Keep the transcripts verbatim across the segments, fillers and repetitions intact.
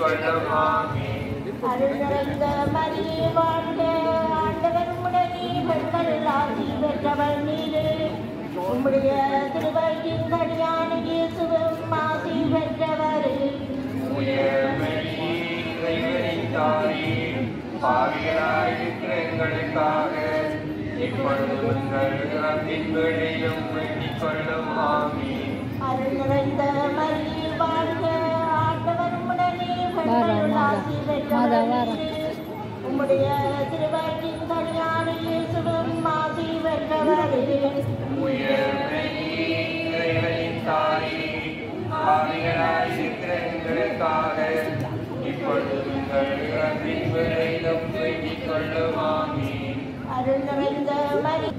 கொள்ளும் ஆமீன். அருள் நிறைந்த மரியே வாழ்க, ஆண்டவர் உடனே பெண்கள் ஆசி பெற்றவர் நீரே. உம்முடைய திருவயிற்றின் கனியான இயேசுவும் ஆசி பெற்றவரே. இறைவனின் தாயே, பாவிகளாயிருக்கிற எங்களுக்காக இப்பொழுது உங்கள் இறப்பின் வேளையிலும் வேண்டிக் கொள்ளும் ஆமீன். அருள் நிறைந்த மரியே வாழ்க, ஆண்டவர் உடனே பெண்கள் ஆசி பெற்றவர் நீரே. உம்முடைய திருவயிற்றின் கனியான இயேசுவும் ஆசி பெற்றவரே. இறைவனின் தாயே, பாவிகளாயிருக்கிற எங்களுக்காக இப்பொழுது உங்கள் இறப்பின் வேளையிலும் வேண்டிக் கொள்ளும் ஆமீன். அருள் நிறைந்த மரியே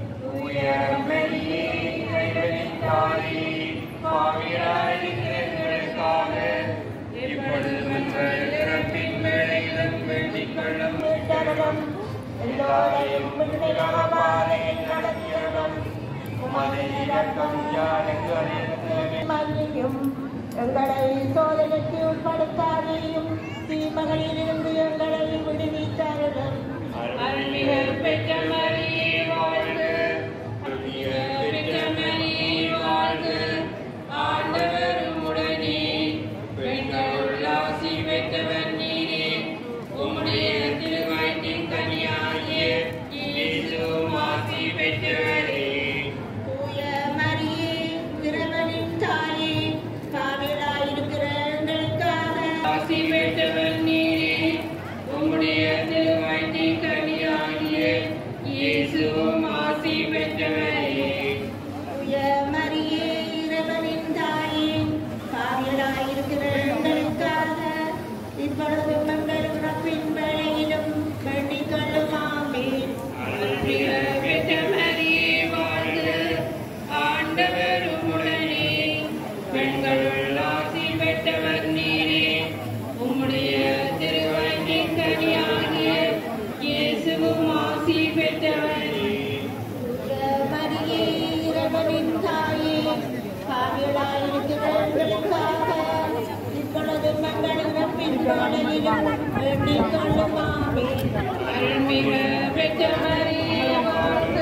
இறைவனின் தாயே, பாவிகளாயிருக்கிற எங்களுக்காக இப்பொழுது உங்கள் இறப்பின் வேளையிலும் வேண்டிக் கொள்ளும் மீட்டவரும் எல்லோரையும் விண்ணிலகமாலே நடத்தியவரும் உமது இரக்கம் யாருக்கு அறியது. மன்னியும் எங்களை சோதனைக்கு உட்படுத்தாதையும் தீமகளிலிருந்து எங்களை விடுவித்தருளும். அருள்மிகு பெற்ற மரியே வாழ்க, அருள்மிகு பெற்ற மரியே வாழ்க, ஆண்டவர் உம்முடனே, பெண்களுள் ஆசி பெற்றவர் நீரே. உம்முடைய திருவயிற்றின் கனியாகிய இயேசுவும் ஆசி பெற்றவரே. தூய மரியே, இறைவனின் தாயே, பாவிகளாயிருக்கிற எங்களுக்காக ஆசி பெற்றவர் நீரே. உம்முடைய திருவயிற்றின் கனியாகிய இயேசுவும் ஆசி பெற்றவரே. தூய மரியே, இறைவனின் தாயே, பாவிகளாயிருக்கிற எங்களுக்காக இப்பொழுது எங்கள் இறப்பின் வேளையிலும் வேண்டிக் கொள்ளும் ஆமீன். அருள்மிகு பெற்ற மரியே வாழ்க, ஆண்டவர் உம்முடனே, பெண்களுள் ஆசி பெற்றவர் நீரே. உம்முடைய திருவயிற்றின் கனியாகிய இயேசுவும் ஆசி பெற்றவரே. தூய மரியே, இறைவனின் தாயே, பாவிகளாயிருக்கிற எங்களுக்காக இப்பொழுது எங்கள் இறப்பின் வேளையிலும் வேண்டிக் கொள்ளும் ஆமீன். அருள்மிகு பெற்ற மரியே வாழ்க,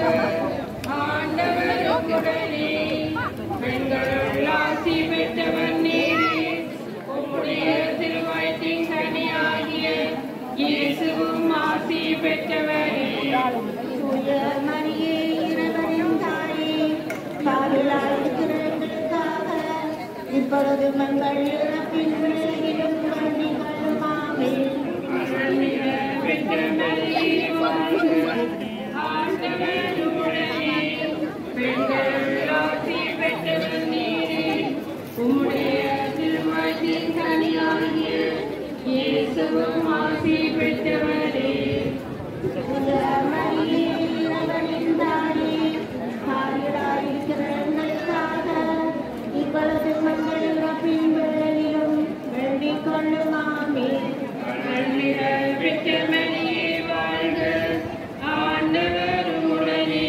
ஆண்டவர் உம்முடனே, பெண்களுள் ஆசி பெற்றவர் நீரே. உம்முடைய திருவயிற்றின் கனியாகிய இயேசுவும் ஆசி பெற்றவரே. தூய மரியே, இறைவனின் தாயே, பாவிகளாயிருக்கிற எங்களுக்காக இப்பொழுது எங்கள் இறப்பின் வேளையிலும் வேண்டிக் கொள்ளும் ஆமீன். அருள்மிகு பெற்ற மரியே வாழ்க, ஆண்டவர் உம்முடனே, பெண்களுள் ஆசி பெற்றவர் நீரே. உம்முடைய திருவயிற்றின் கனியாகிய இயேசுவும் ஆசி பெற்றவரே. தூய மரியே, இறைவனின் தாயே, பாவிகளாயிருக்கிற எங்களுக்காக இப்பொழுது எங்கள் இறப்பின் வேளையிலும் வேண்டிக் கொள்ளும் ஆமீன். அருள்மிகு பெற்ற மரியே வாழ்க, ஆண்டவர் உம்முடனே,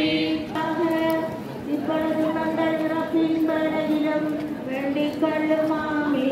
இப்பொழுது எங்கள் இறப்பின் வேளையிலும் வேண்டிக் கொள்ளும் ஆமீன்.